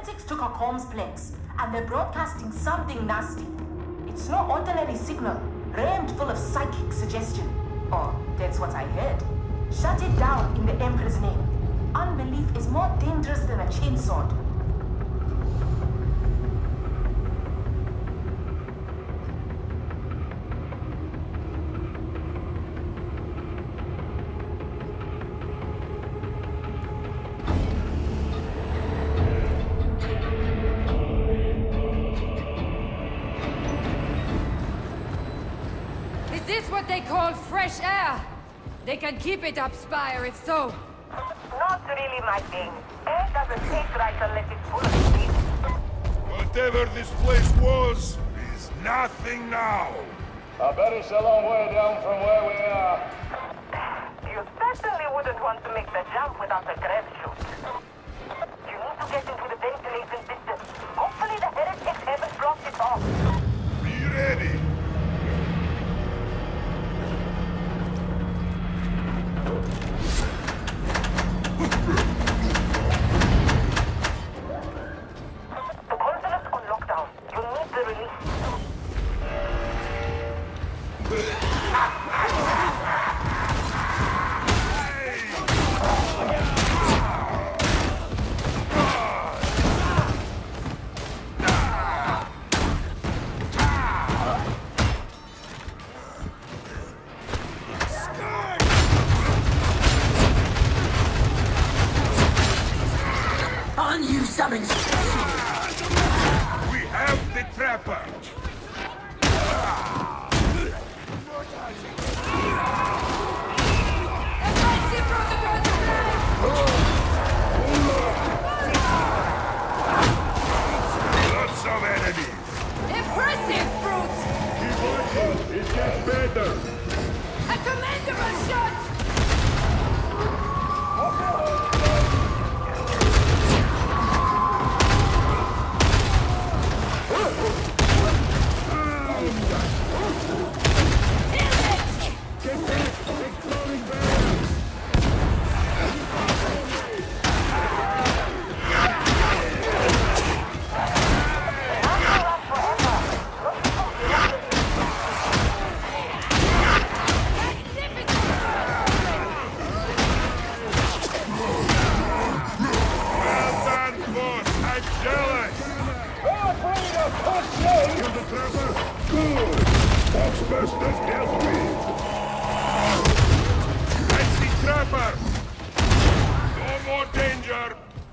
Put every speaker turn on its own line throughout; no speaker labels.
heretics took our comms planks, and they're broadcasting something nasty. It's no ordinary signal, rammed full of psychic suggestion. Or, that's what I heard. Shut it down in the Emperor's name. Unbelief is more dangerous than a chainsword.
Is this what they call fresh air? They can keep it up, Spire, if so.
Not really my thing. Air doesn't taste right unless it's full of sweet.
Whatever this place was, is nothing now.
I bet it's a long way down from where we are.
You certainly wouldn't want to make the jump without a grab chute. You need to get into the ventilation system. Hopefully the heretics haven't blocked it off.
Be ready.
The consulat's on lockdown. You need the release.
On you, summons!
We have the trapper. Lots of enemies.
Impressive, brutes!
Keep watching. It gets better.
A commendable shot!
Well done, boss. I'm jealous.
You're the trapper? Good. That's best as help me.
I see trapper. No more danger.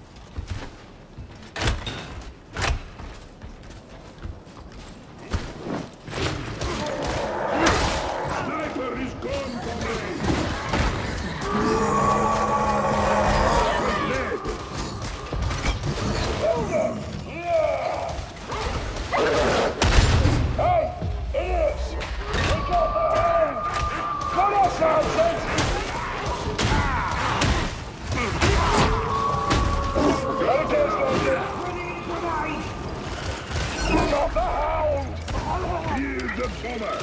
Sniper is gone from me. Dead. Hey, idiots! We got the hand! Cut us out, Got the hound! Here's the bomber!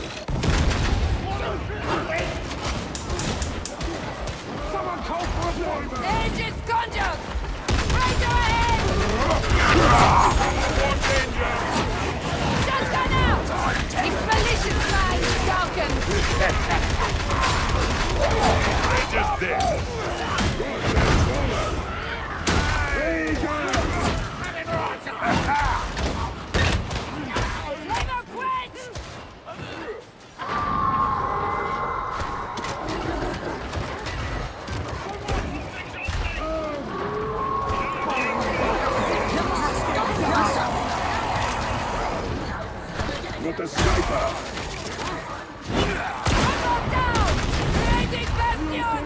Someone call for a bomber!
Aegis conjure! Right ahead!
More danger.
Just gone out! It's malicious mind, Falcon!
I just did.
Flavor quench!
With the sniper!
Come down! Creating bastion!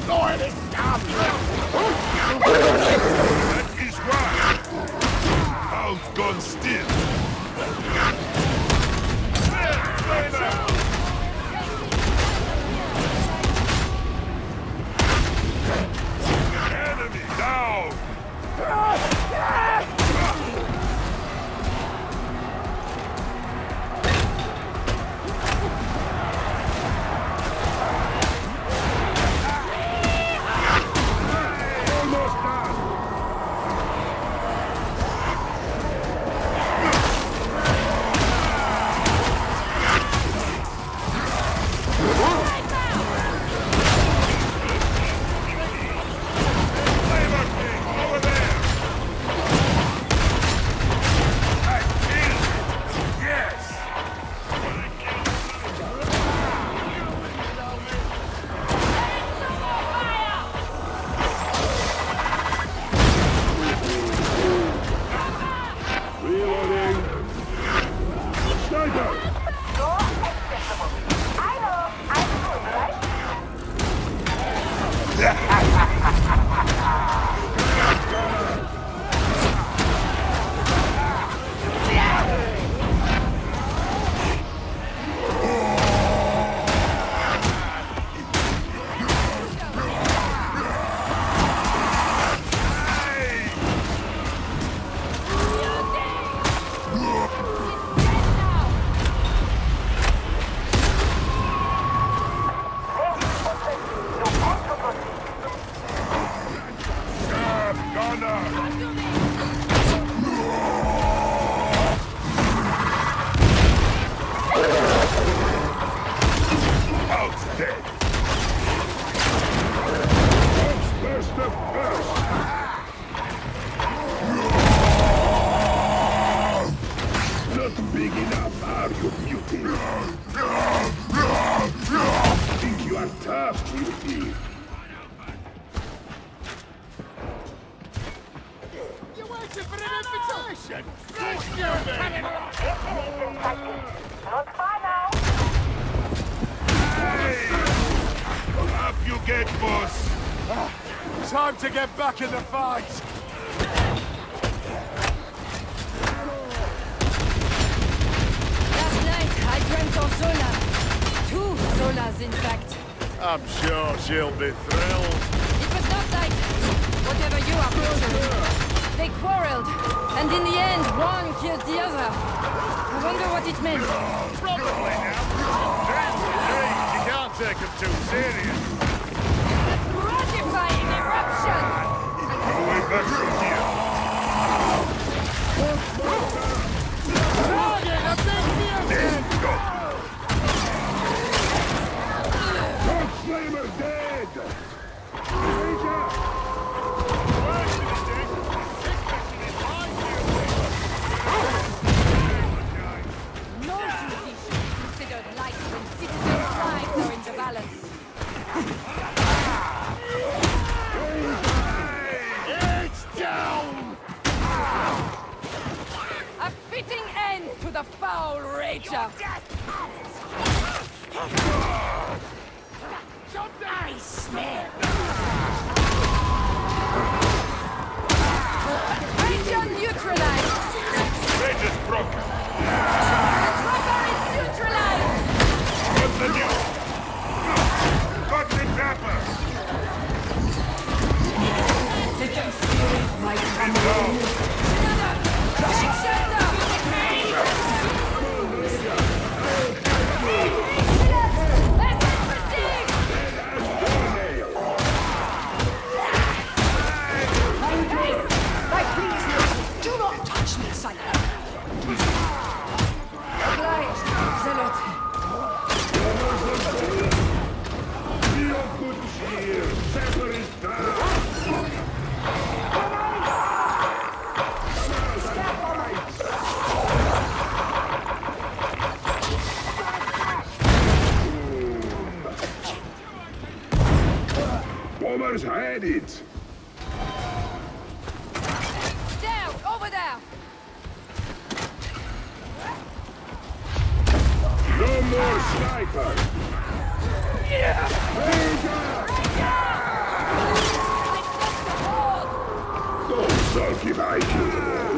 That is right. Outgone still. Enemy down.
Not far now.
Hey! Up you get, boss.
Time to get back in the fight!
Last night, I dreamt of Zola. 2 Zolas, in fact.
I'm sure she'll be thrilled.
It was not like whatever you are picturing. They quarreled, and in the end, one killed the other. I wonder what it meant.
Probably now. You can't take them too serious.
Gratifying eruption!
Going back from here. There you go.
Flamer dead!
No duty should be considered light when citizens' lives are in the balance.
It's down!
A fitting end to the foul rager. I smell. Ranger neutralized.
Ranger's broken.
Trapper is neutralized.
What's the news? Got the trapper.
They can feel it might come in. Crushing shelter.
Do not touch me, Psyker.
Obliged, Zealot.
Feel good cheer! Sapper is down! Bombers had it!
Down, over there.
No more sniper! Yeah! Ranger! If I kill them all,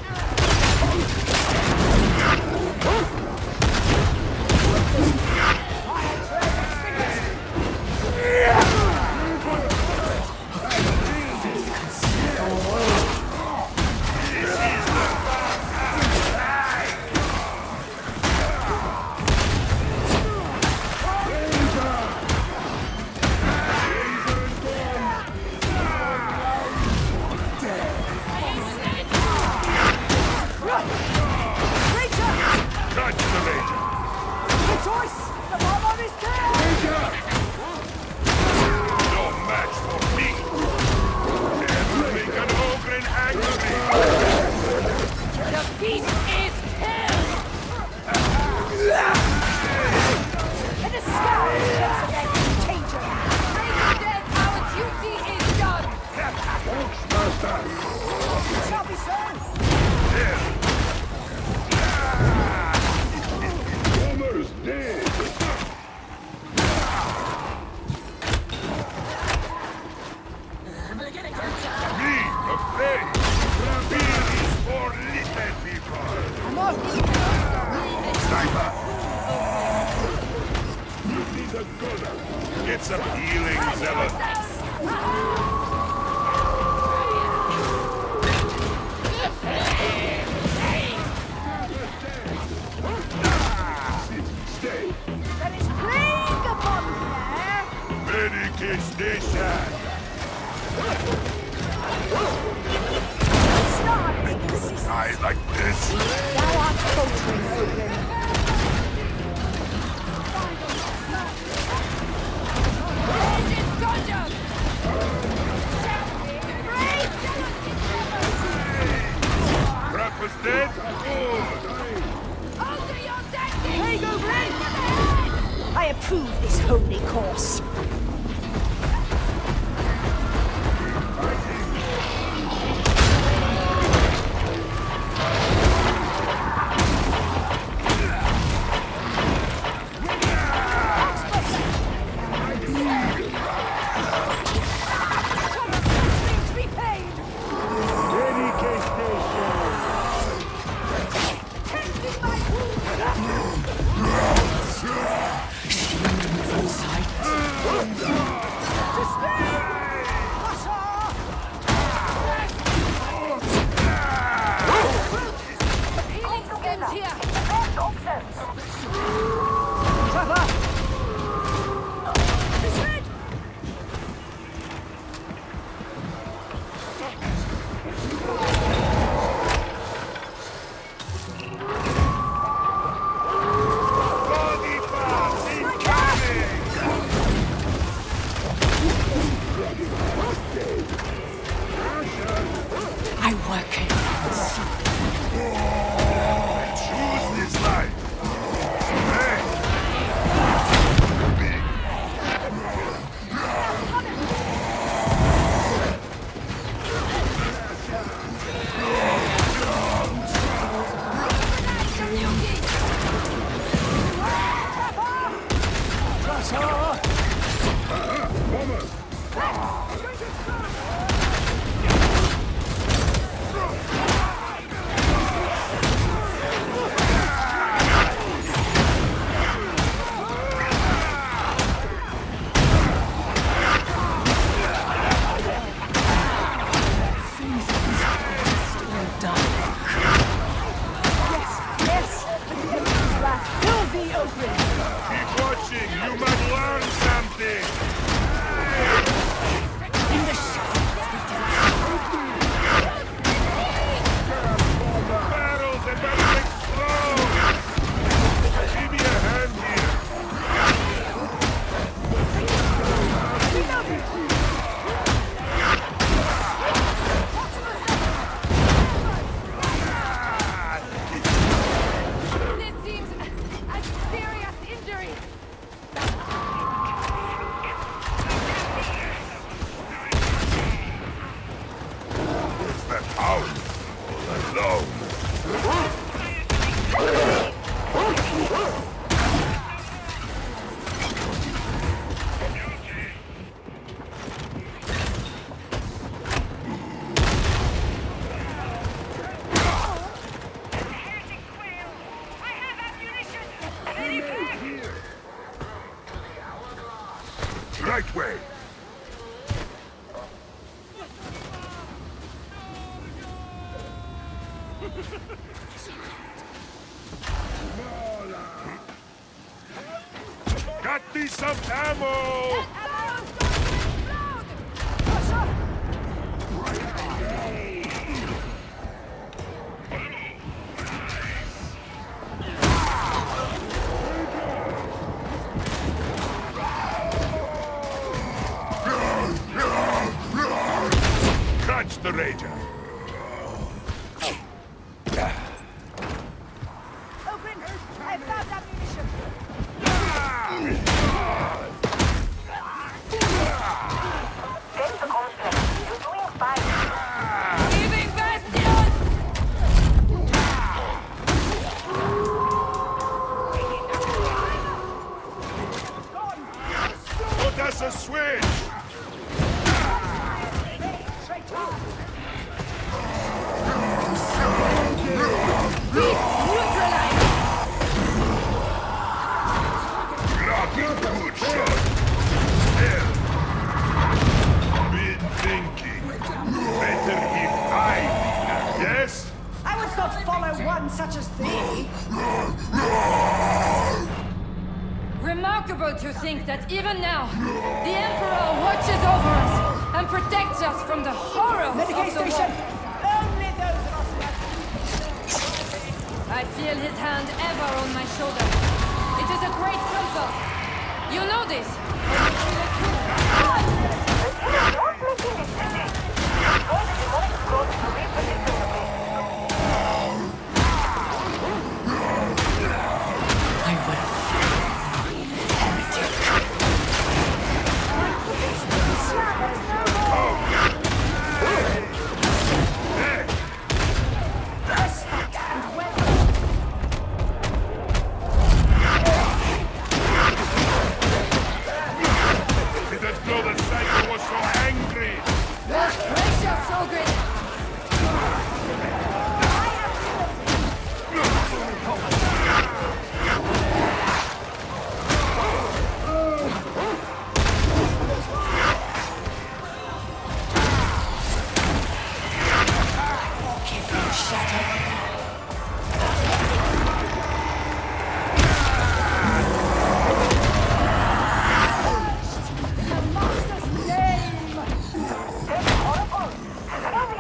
get some healing, Zealot.
There is plague upon there!
Medication station! I like this.
Thou art faltering, Ogryn.
Crap was dead? Good.
Hey, Ogryn! I approve this holy course.
Got me some ammo! Catch the Rager!
Ogryn, I found ammunition.
Take the contract. You're doing fine.
Leaving Bastion!
Put us a switch! Good shot! Hell! Been thinking. Better if I did, yes?
I would not follow one such as thee.
Remarkable to think that even now, the Emperor watches over us and protects us from the horrors
Medicaid
of the
station.
war.
Only those of us left.
I feel his hand ever on my shoulder. It is a great comfort. You know this. Or you feel it too.
Not making it easy. Destroy the demonic scrolls to reposition the base.
Didn't know the Psyker was so angry!
Most gracious Ogryn!
Take the Oracle.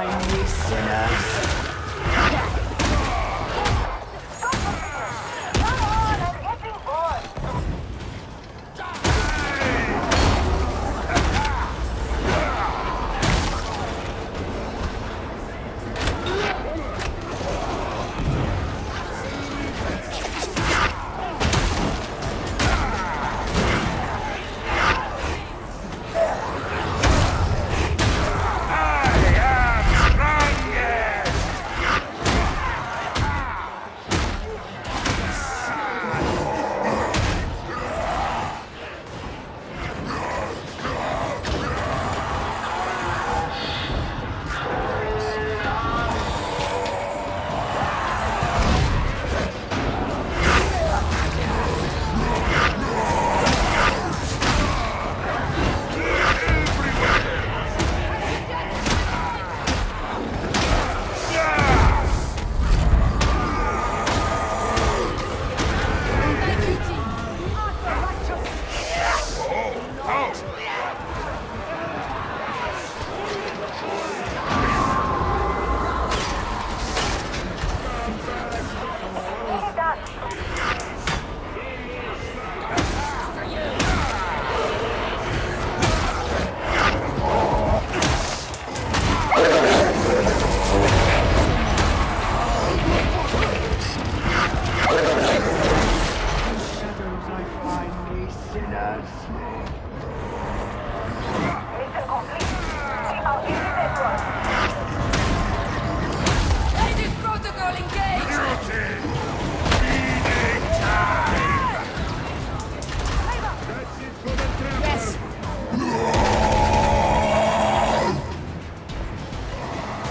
find me, sinners.
Come on, I'm getting bored.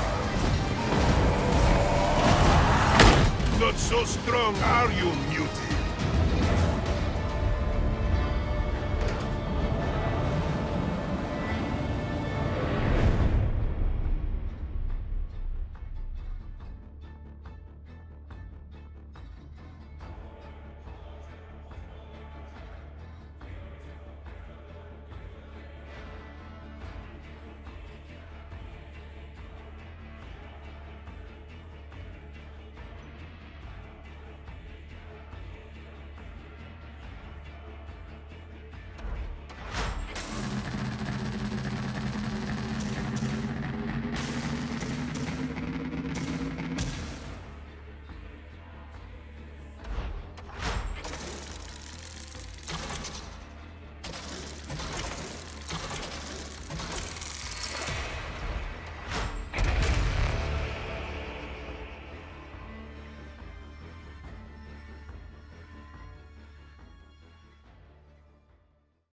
Not so strong, are you, mutant?